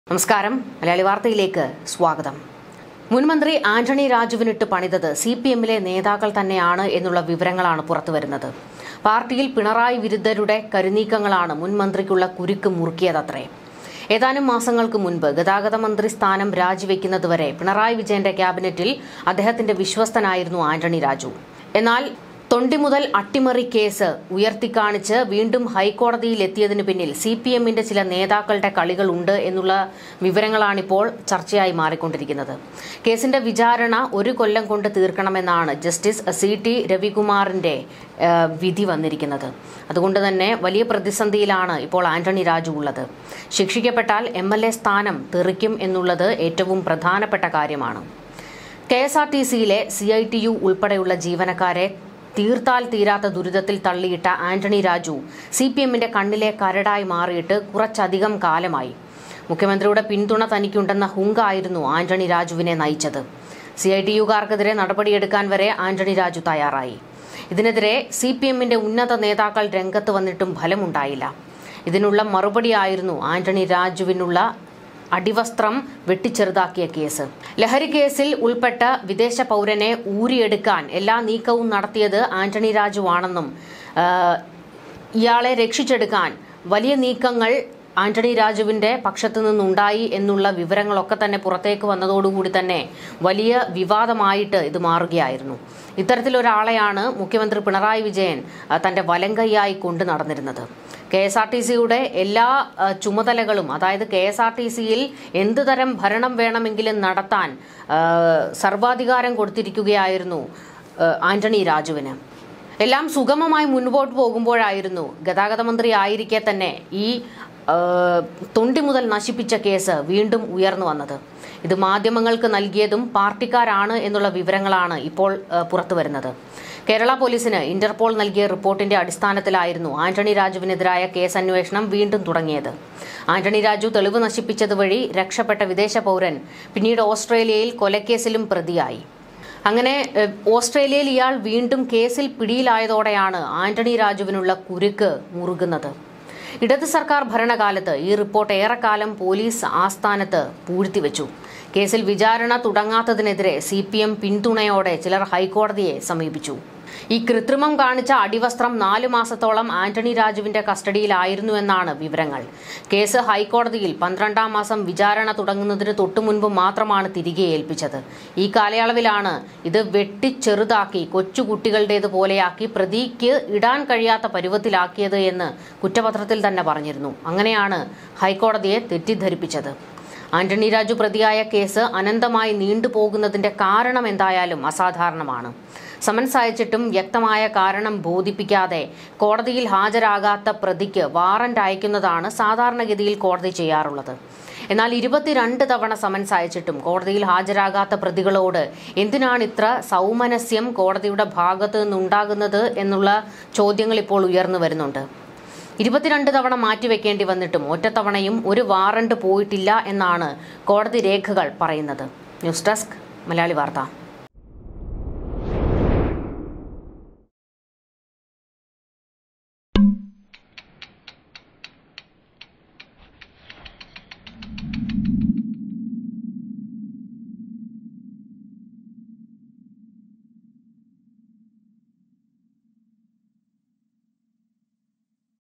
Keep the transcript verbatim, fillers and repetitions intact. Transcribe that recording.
നമസ്കാരം. മലയാളി വാർത്തയിലേക്ക് സ്വാഗതം. മുൻമന്ത്രി ആന്റണി രാജുവിനിട്ട് പണിതത് സി പി എമ്മിലെ നേതാക്കൾ തന്നെയാണ് എന്നുള്ള വിവരങ്ങളാണ് പുറത്തുവരുന്നത്. പാർട്ടിയിൽ പിണറായി വിരുദ്ധരുടെ കരുനീക്കങ്ങളാണ് മുൻമന്ത്രിക്കുള്ള കുരുക്ക് മുറുക്കിയതത്രേ. ഏതാനും മാസങ്ങൾക്ക് മുൻപ് ഗതാഗത മന്ത്രി സ്ഥാനം രാജിവെക്കുന്നതുവരെ പിണറായി വിജയന്റെ ക്യാബിനറ്റിൽ അദ്ദേഹത്തിന്റെ വിശ്വസ്തനായിരുന്നു ആന്റണി രാജു. എന്നാൽ തൊണ്ടി മുതൽ അട്ടിമറി കേസ് ഉയർത്തിക്കാണിച്ച് വീണ്ടും ഹൈക്കോടതിയിൽ എത്തിയതിനു പിന്നിൽ സി പി എമ്മിന്റെ ചില നേതാക്കളുടെ കളികളുണ്ട് എന്നുള്ള വിവരങ്ങളാണിപ്പോൾ ചർച്ചയായി മാറിക്കൊണ്ടിരിക്കുന്നത്. കേസിന്റെ വിചാരണ ഒരു കൊല്ലം കൊണ്ട് തീർക്കണമെന്നാണ് ജസ്റ്റിസ് സി ടി രവികുമാറിന്റെ വിധി വന്നിരിക്കുന്നത്. അതുകൊണ്ട് തന്നെ വലിയ പ്രതിസന്ധിയിലാണ് ഇപ്പോൾ ആന്റണി രാജു ഉള്ളത്. ശിക്ഷിക്കപ്പെട്ടാൽ എം എൽ എ സ്ഥാനം തെറിക്കും എന്നുള്ളത് ഏറ്റവും പ്രധാനപ്പെട്ട കാര്യമാണ്. കെ എസ് ആർ ടി സിയിലെ സി ഐ ടി യു ഉൾപ്പെടെയുള്ള ജീവനക്കാരെ തീർത്താൽ തീരാത്ത ദുരിതത്തിൽ തള്ളിയിട്ട ആന്റണി രാജു സി പി എമ്മിന്റെ കണ്ണിലെ കരടായി മാറിയിട്ട് കുറച്ചധികം കാലമായി. മുഖ്യമന്ത്രിയുടെ പിന്തുണ തനിക്കുണ്ടെന്ന ഹുങ്കായിരുന്നു ആന്റണി രാജുവിനെ നയിച്ചത്. സി ഐ ടി യുകാർക്കെതിരെ നടപടിയെടുക്കാൻ വരെ ആന്റണി രാജു തയ്യാറായി. ഇതിനെതിരെ സി പി എമ്മിന്റെ ഉന്നത നേതാക്കൾ രംഗത്ത് വന്നിട്ടും ഫലമുണ്ടായില്ല. ഇതിനുള്ള മറുപടിയായിരുന്നു ആന്റണി രാജുവിനുള്ള അടിവസ്ത്രം വെട്ടിച്ചെറുതാക്കിയ കേസ്. ലഹരി കേസിൽ ഉൾപ്പെട്ട വിദേശ പൗരനെ ഊരിയെടുക്കാൻ എല്ലാ നീക്കവും നടത്തിയത് ആന്റണി രാജുവാണെന്നും ഇയാളെ രക്ഷിച്ചെടുക്കാൻ വലിയ നീക്കങ്ങൾ ആന്റണി രാജുവിന്റെ പക്ഷത്തു നിന്നുണ്ടായി എന്നുള്ള വിവരങ്ങളൊക്കെ തന്നെ പുറത്തേക്ക് വന്നതോടുകൂടി തന്നെ വലിയ വിവാദമായിട്ട് ഇത് മാറുകയായിരുന്നു. ഇത്തരത്തിലൊരാളെയാണ് മുഖ്യമന്ത്രി പിണറായി വിജയൻ തന്റെ വലങ്കൈയായി കൊണ്ടു നടന്നിരുന്നത്. കെ എസ് ആർ ടി സിയുടെ എല്ലാ ചുമതലകളും, അതായത് കെ എസ് ആർ ടി സിയിൽ എന്ത് തരം ഭരണം വേണമെങ്കിലും നടത്താൻ സർവാധികാരം കൊടുത്തിരിക്കുകയായിരുന്നു ആന്റണി രാജുവിന്. എല്ലാം സുഗമമായി മുൻപോട്ട് പോകുമ്പോഴായിരുന്നു ഗതാഗത മന്ത്രി ആയിരിക്കെ തന്നെ ഈ തൊണ്ടി മുതൽ നശിപ്പിച്ച കേസ് വീണ്ടും ഉയർന്നു വന്നത്. ഇത് മാധ്യമങ്ങൾക്ക് നൽകിയതും പാർട്ടിക്കാരാണ് എന്നുള്ള വിവരങ്ങളാണ് ഇപ്പോൾ പുറത്തു വരുന്നത്. കേരള പോലീസിന് ഇന്റർപോൾ നൽകിയ റിപ്പോർട്ടിന്റെ അടിസ്ഥാനത്തിലായിരുന്നു ആന്റണി രാജുവിനെതിരായ കേസ് അന്വേഷണം വീണ്ടും തുടങ്ങിയത്. ആന്റണി രാജു തെളിവ് നശിപ്പിച്ചത് വഴി രക്ഷപ്പെട്ട വിദേശ പൗരൻ പിന്നീട് ഓസ്ട്രേലിയയിൽ കൊലക്കേസിലും പ്രതിയായി. അങ്ങനെ ഓസ്ട്രേലിയയിൽ ഇയാൾ വീണ്ടും കേസിൽ പിടിയിലായതോടെയാണ് ആന്റണി രാജുവിനുള്ള കുരുക്ക് മുറുകുന്നത്. ഇടത് സർക്കാർ ഭരണകാലത്ത് ഈ റിപ്പോർട്ട് ഏറെക്കാലം പോലീസ് ആസ്ഥാനത്ത് പൂഴ്ത്തിവെച്ചു. കേസിൽ വിചാരണ തുടങ്ങാത്തതിനെതിരെ സി പി എം പിന്തുണയോടെ ചിലർ ഹൈക്കോടതിയെ സമീപിച്ചു. ഈ കൃത്രിമം കാണിച്ച അടിവസ്ത്രം നാലു മാസത്തോളം ആന്റണി രാജുവിന്റെ കസ്റ്റഡിയിലായിരുന്നുവെന്നാണ് വിവരങ്ങൾ. കേസ് ഹൈക്കോടതിയിൽ പന്ത്രണ്ടാം മാസം വിചാരണ തുടങ്ങുന്നതിന് തൊട്ടുമുൻപ് മാത്രമാണ് തിരികെ ഏൽപ്പിച്ചത്. ഈ കാലയളവിലാണ് ഇത് വെട്ടിച്ചെറുതാക്കി കൊച്ചുകുട്ടികളുടേതുപോലെയാക്കി പ്രതിക്ക് ഇടാൻ കഴിയാത്ത പരുവത്തിലാക്കിയത് എന്ന് കുറ്റപത്രത്തിൽ തന്നെ പറഞ്ഞിരുന്നു. അങ്ങനെയാണ് ഹൈക്കോടതിയെ തെറ്റിദ്ധരിപ്പിച്ചത്. ആന്റണി രാജു പ്രതിയായ കേസ് അനന്തമായി നീണ്ടുപോകുന്നതിന്റെ കാരണം എന്തായാലും അസാധാരണമാണ്. സമൻസ് അയച്ചിട്ടും വ്യക്തമായ കാരണം ബോധിപ്പിക്കാതെ കോടതിയിൽ ഹാജരാകാത്ത പ്രതിക്ക് വാറന്റ് അയക്കുന്നതാണ് സാധാരണഗതിയിൽ കോടതി ചെയ്യാറുള്ളത്. എന്നാൽ ഇരുപത്തിരണ്ട് തവണ സമൻസ് അയച്ചിട്ടും കോടതിയിൽ ഹാജരാകാത്ത പ്രതികളോട് എന്തിനാണ് ഇത്ര സൗമനസ്യം കോടതിയുടെ ഭാഗത്തു നിന്നുണ്ടാകുന്നത് എന്നുള്ള ചോദ്യങ്ങൾ ഇപ്പോൾ ഉയർന്നു വരുന്നുണ്ട്. ഇരുപത്തിരണ്ട് തവണ മാറ്റിവെക്കേണ്ടി വന്നിട്ടും ഒറ്റത്തവണയും ഒരു വാറന്റ് പോയിട്ടില്ല എന്നാണ് കോടതി രേഖകൾ പറയുന്നത്. ന്യൂസ് ഡെസ്ക് മലയാളി വാർത്ത.